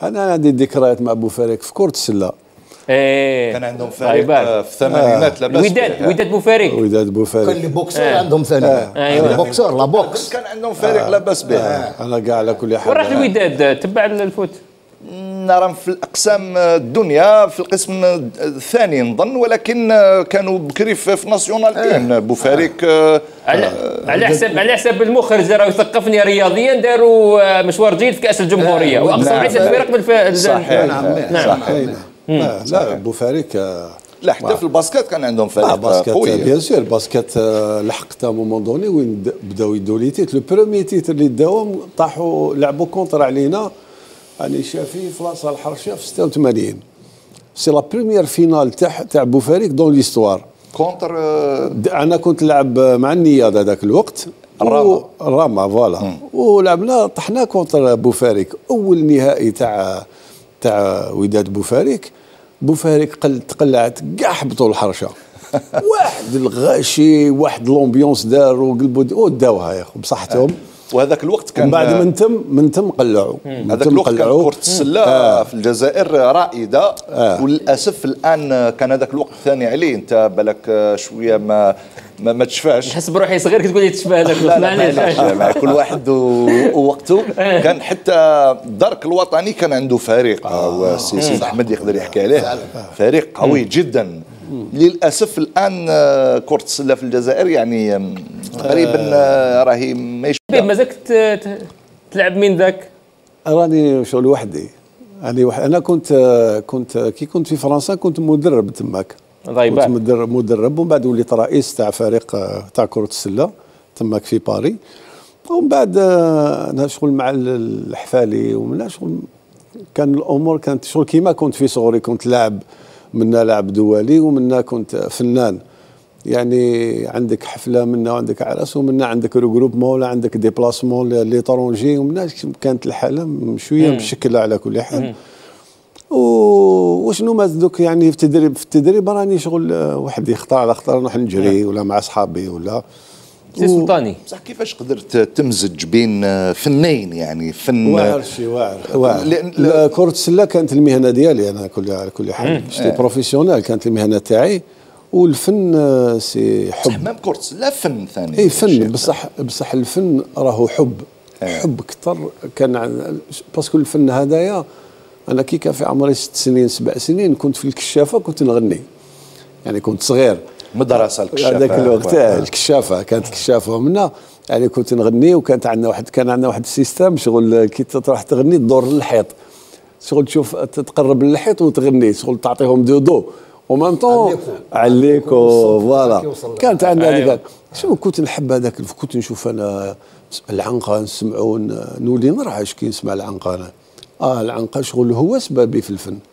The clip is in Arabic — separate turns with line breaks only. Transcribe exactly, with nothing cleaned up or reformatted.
انا عندي ذكريات مع بوفاريك في كرة السلة.
ايه
كان عندهم فريق في الثمانينات لاباس
وداد وداد بوفاريك
وداد بوفاريك
كان لي بوكسور آه. عندهم ثاني
آه. أيوة.
بوكسور لا بوكس
كان عندهم فريق لاباس به.
آه. انا كاع على كل حال.
وراح الوداد تبع الفوت.
نرى في الاقسام الدنيا في القسم الثاني نظن، ولكن كانوا بكري في ناسيونالتين. بوفاريك
على على حساب على حساب المخرج راه يثقفني رياضيا داروا مشوار جيد في كاس الجمهوريه واقصوا عده فرق بالفعل.
صحيح.
نعم.
لا لا بوفاريك
لا حتى في الباسكت كان عندهم فريق
باسكت
قوي.
بيان سور الباسكت لحقتها مومون دوني وين بداو يدوا لي تيت. لو بروميي تيتر اللي داوهم طاحوا لعبوا كونتر علينا يعني شافي في لاصه الحرشه في ستة وثمانين. سي لا بروميير فينال تاع تاع بوفاريك دون ليستوار
كونتر.
انا كنت نلعب مع النياض هذاك الوقت
الراما
الراما فوالا ولعبنا طحنا كونتر بوفاريك. اول نهائي تاع تاع وداد بوفاريك بوفاريك قل تقلعت كاع حبطوا الحرشه. واحد الغاشي واحد لومبيونس دار وقلبوا داوها يا اخو بصحتهم.
وهذاك الوقت كان
بعد من تم من تم قلعوا.
هذاك الوقت كان كرة السلة آه. في الجزائر رائدة آه. وللأسف الآن كان هذاك الوقت ثاني عليه. أنت بالك شوية ما ما, ما تشفاش.
نحس بروحي صغير كتقول لي تشفى هذاك الوقت.
لا لا كل واحد ووقته. كان حتى الدرك الوطني كان عنده فريق آه. سيد أحمد يقدر يحكي عليه. فريق قوي جدا. للأسف الآن كرة السلة في الجزائر يعني تقريبا راهي ماشي.
مازالك تلعب من ذاك؟
راني شغل وحدي. يعني وح... انا كنت كنت كي كنت في فرنسا كنت مدرب تماك. كنت مدرب مدرب ومن بعد وليت رئيس تاع فريق تاع كرة السلة تماك في باريس. ومن بعد انا شغل مع الحفالي ومن شغل كان الامور كانت شغل كيما كنت في صغري. كنت لاعب منا لاعب دولي ومنا كنت فنان. يعني عندك حفله منا وعندك عرس ومنا عندك ريغروبمون ولا عندك ديبلاسمون ليترونجي ومنا كانت الحاله شويه مشكله على كل حال. وشنو ما دوك يعني في التدريب في التدريب راني شغل وحدي خطر على خطر نروح نجري ولا مع اصحابي ولا
سي سلطاني.
بصح كيفاش قدرت تمزج بين فنين يعني فن
واعر شي واعر واعر. كرة السلة كانت المهنة ديالي أنا كل على كل حال. شتي بروفيسيونيل كانت المهنة تاعي والفن سي حب.
بصح مام كرة السلة فن ثاني.
اي فن بصح بصح الفن راهو حب. اه. حب أكثر كان باسكو الفن هذايا أنا كي كان في عمري ست سنين سبع سنين كنت في الكشافة كنت نغني. يعني كنت صغير.
مدرسة الكشافة
هذاك الوقت الكشافة كانت كشافة منا يعني كنت نغني وكانت عندنا واحد كان عندنا واحد السيستم شغل كي تروح تغني تدور للحيط شغل تشوف تتقرب للحيط وتغني شغل تعطيهم دودو ومام طون عليكو فوالا. كانت عندنا هذيك شنو كنت نحب هذاك كنت نشوف انا العنقه نسمعوا نولي نرعش كي نسمع العنقه انا اه العنقه شغل هو سببي في الفن.